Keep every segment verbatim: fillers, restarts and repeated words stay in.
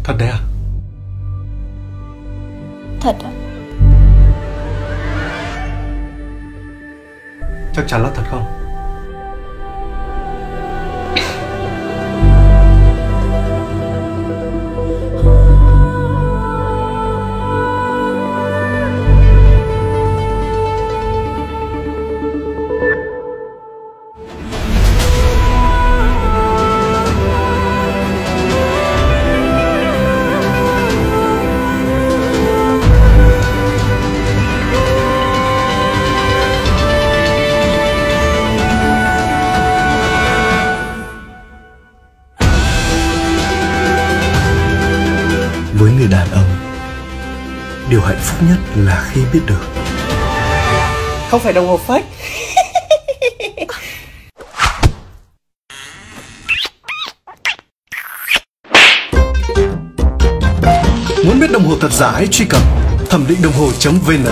Thật đấy à? Thật ạ. Chắc chắn là thật không? Với người đàn ông, điều hạnh phúc nhất là khi biết được Không phải đồng hồ fake. Muốn biết đồng hồ thật giả hãy truy cập thẩm định đồng hồ chấm vn.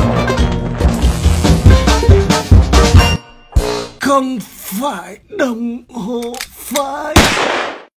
Không phải đồng hồ phái.